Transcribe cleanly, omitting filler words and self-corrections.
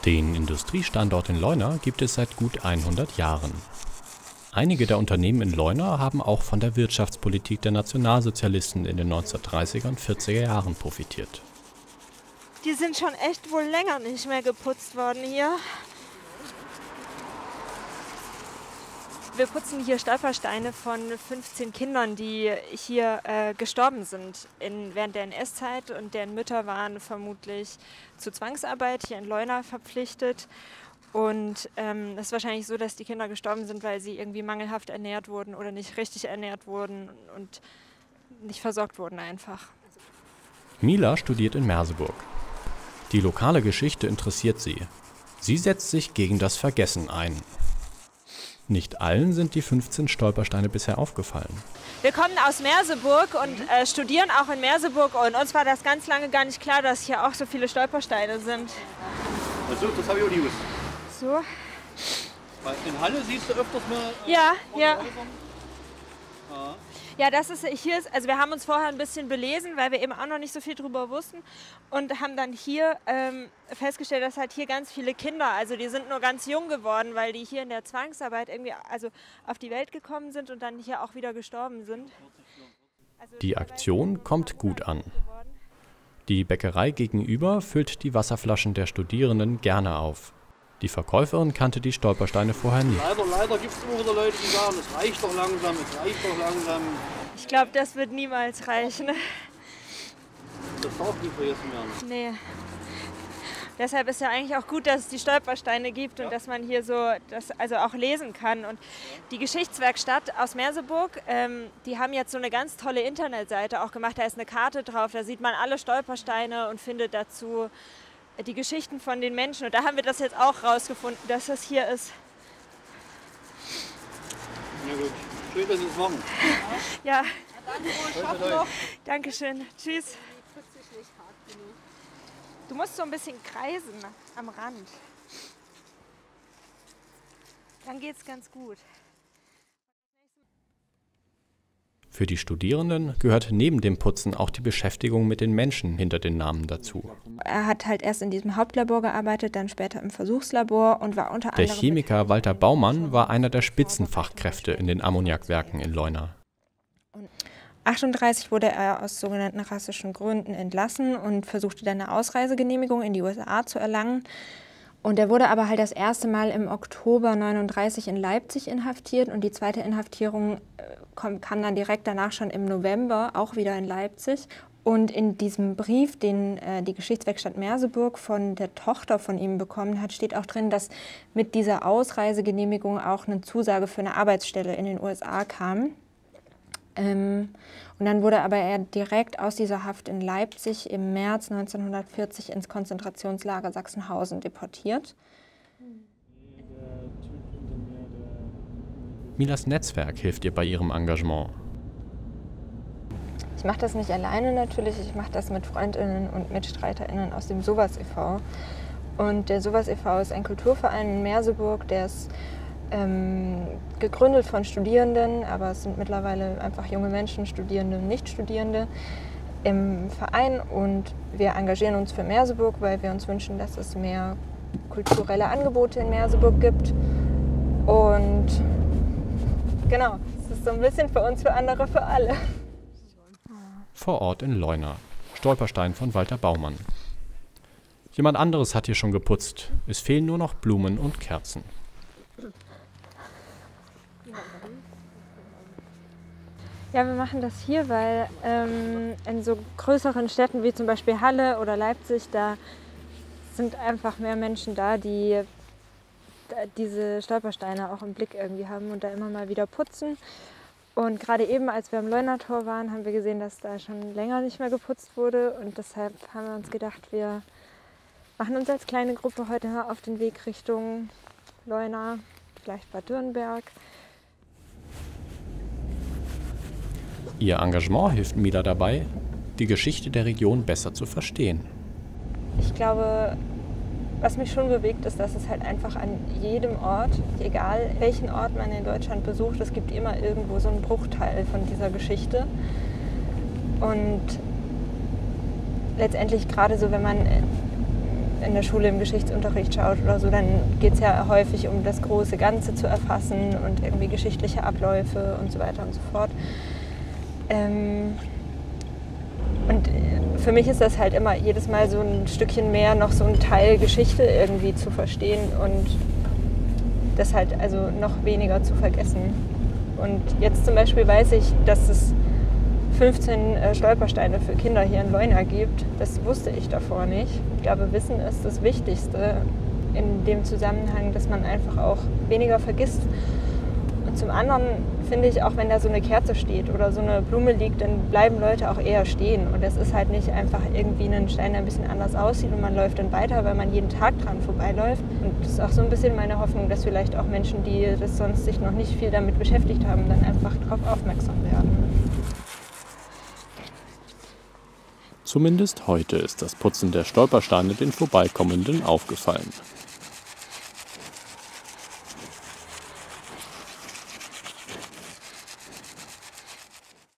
Den Industriestandort in Leuna gibt es seit gut 100 Jahren. Einige der Unternehmen in Leuna haben auch von der Wirtschaftspolitik der Nationalsozialisten in den 1930er und 40er Jahren profitiert. Die sind schon echt wohl länger nicht mehr geputzt worden hier. Wir putzen hier Stolpersteine von 15 Kindern, die hier gestorben sind während der NS-Zeit, und deren Mütter waren vermutlich zu Zwangsarbeit hier in Leuna verpflichtet. Und es ist wahrscheinlich so, dass die Kinder gestorben sind, weil sie irgendwie mangelhaft ernährt wurden oder nicht richtig ernährt wurden und nicht versorgt wurden einfach. Mila studiert in Merseburg. Die lokale Geschichte interessiert sie. Sie setzt sich gegen das Vergessen ein. Nicht allen sind die 15 Stolpersteine bisher aufgefallen. Wir kommen aus Merseburg und studieren auch in Merseburg, und uns war das ganz lange gar nicht klar, dass hier auch so viele Stolpersteine sind. Also, das habe ich auch nie gewusst. So. Weil in Halle siehst du öfters mal... Ja, ja. Ja. Ja, das ist hier, also wir haben uns vorher ein bisschen belesen, weil wir eben auch noch nicht so viel drüber wussten, und haben dann hier festgestellt, dass halt hier ganz viele Kinder, also die sind nur ganz jung geworden, weil die hier in der Zwangsarbeit irgendwie also auf die Welt gekommen sind und dann hier auch wieder gestorben sind. Also die Aktion kommt gut an. Die Bäckerei gegenüber füllt die Wasserflaschen der Studierenden gerne auf. Die Verkäuferin kannte die Stolpersteine vorher nicht. Leider gibt es immer wieder Leute, die sagen, es reicht doch langsam, es reicht doch langsam. Ich glaube, das wird niemals reichen. Das darf nicht vergessen werden. Nee. Deshalb ist ja eigentlich auch gut, dass es die Stolpersteine gibt und dass man hier so das also auch lesen kann. Und die Geschichtswerkstatt aus Merseburg, die haben jetzt so eine ganz tolle Internetseite auch gemacht. Da ist eine Karte drauf, da sieht man alle Stolpersteine und findet dazu die Geschichten von den Menschen. Und da haben wir das jetzt auch rausgefunden, dass das hier ist. Ja gut, schön, dass Sie es machen. Ja. Danke noch. Dankeschön. Tschüss. Du musst so ein bisschen kreisen am Rand. Dann geht's ganz gut. Für die Studierenden gehört neben dem Putzen auch die Beschäftigung mit den Menschen hinter den Namen dazu. Er hat halt erst in diesem Hauptlabor gearbeitet, dann später im Versuchslabor und war unter anderem... Der Chemiker Walter Baumann war einer der Spitzenfachkräfte in den Ammoniakwerken in Leuna. 1938 wurde er aus sogenannten rassischen Gründen entlassen und versuchte dann eine Ausreisegenehmigung in die USA zu erlangen. Und er wurde aber halt das erste Mal im Oktober 1939 in Leipzig inhaftiert, und die zweite Inhaftierung kam dann direkt danach schon im November, auch wieder in Leipzig. Und in diesem Brief, den die Geschichtswerkstatt Merseburg von der Tochter von ihm bekommen hat, steht auch drin, dass mit dieser Ausreisegenehmigung auch eine Zusage für eine Arbeitsstelle in den USA kam. Und dann wurde aber er direkt aus dieser Haft in Leipzig im März 1940 ins Konzentrationslager Sachsenhausen deportiert. Milas Netzwerk hilft ihr bei ihrem Engagement. Ich mache das nicht alleine natürlich, ich mache das mit Freundinnen und MitstreiterInnen aus dem Sowas e.V. Und der Sowas e.V. ist ein Kulturverein in Merseburg, der ist gegründet von Studierenden, aber es sind mittlerweile einfach junge Menschen, Studierende und Nichtstudierende im Verein, und wir engagieren uns für Merseburg, weil wir uns wünschen, dass es mehr kulturelle Angebote in Merseburg gibt. Und genau, es ist so ein bisschen für uns, für andere, für alle. Vor Ort in Leuna. Stolperstein von Walter Baumann. Jemand anderes hat hier schon geputzt. Es fehlen nur noch Blumen und Kerzen. Ja, wir machen das hier, weil in so größeren Städten wie zum Beispiel Halle oder Leipzig, da sind einfach mehr Menschen da, die diese Stolpersteine auch im Blick irgendwie haben und da immer mal wieder putzen. Und gerade eben, als wir am Leunator waren, haben wir gesehen, dass da schon länger nicht mehr geputzt wurde. Und deshalb haben wir uns gedacht, wir machen uns als kleine Gruppe heute mal auf den Weg Richtung Leuna, vielleicht Bad Dürnberg. Ihr Engagement hilft Mila dabei, die Geschichte der Region besser zu verstehen. Ich glaube, was mich schon bewegt, ist, dass es halt einfach an jedem Ort, egal welchen Ort man in Deutschland besucht, es gibt immer irgendwo so einen Bruchteil von dieser Geschichte. Und letztendlich gerade so, wenn man in der Schule im Geschichtsunterricht schaut oder so, dann geht es ja häufig um das große Ganze zu erfassen und irgendwie geschichtliche Abläufe und so weiter und so fort. Und für mich ist das halt immer jedes Mal so ein Stückchen mehr noch so ein Teil Geschichte irgendwie zu verstehen und das halt also noch weniger zu vergessen. Und jetzt zum Beispiel weiß ich, dass es 15 Stolpersteine für Kinder hier in Leuna gibt. Das wusste ich davor nicht. Ich glaube, Wissen ist das Wichtigste in dem Zusammenhang, dass man einfach auch weniger vergisst. Und zum anderen finde ich, auch wenn da so eine Kerze steht oder so eine Blume liegt, dann bleiben Leute auch eher stehen. Und das ist halt nicht einfach irgendwie ein Stein, der ein bisschen anders aussieht und man läuft dann weiter, weil man jeden Tag dran vorbeiläuft. Und das ist auch so ein bisschen meine Hoffnung, dass vielleicht auch Menschen, die das sonst sich noch nicht viel damit beschäftigt haben, dann einfach darauf aufmerksam werden. Zumindest heute ist das Putzen der Stolpersteine den Vorbeikommenden aufgefallen.